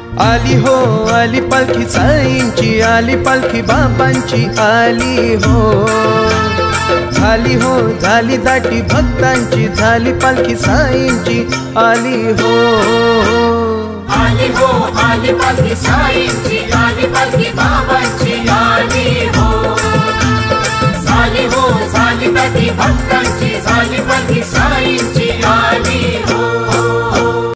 आली हो आली पालखी साईंची, आली पालखी बाबांची आली हो। झाली हो झाली दाटी भक्तांची, झाली पालखी साईंची आली हो। आली हो आली पालखी साईंची, आली पालखी बाबांची आली हो। झाली हो झाली दाटी भक्तांची,